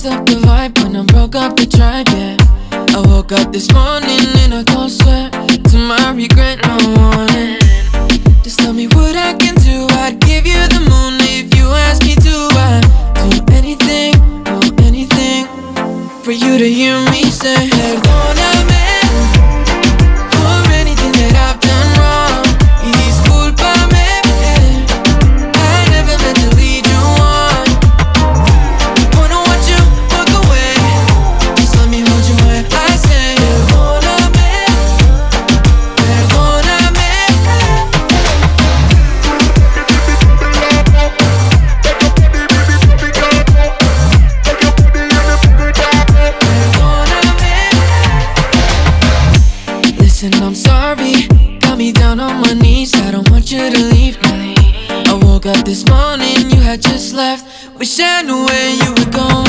up the vibe when I broke up the tribe, yeah. I woke up this morning in a cold sweat. To my regret, no warning. Just tell me what I can do. I'd give you the moon if you ask me to. I'd do anything, oh anything, for you to hear me say Perdóname for anything that I've done wrong. Y discúlpame, I never meant to lead you on. Wanna watch you walk away, just let me hold you where I say Perdóname, perdóname. Listen, I'm sorry, got me down on my knees. I don't want you to leave me. I woke up this morning, you had just left. Wish I knew where you were going.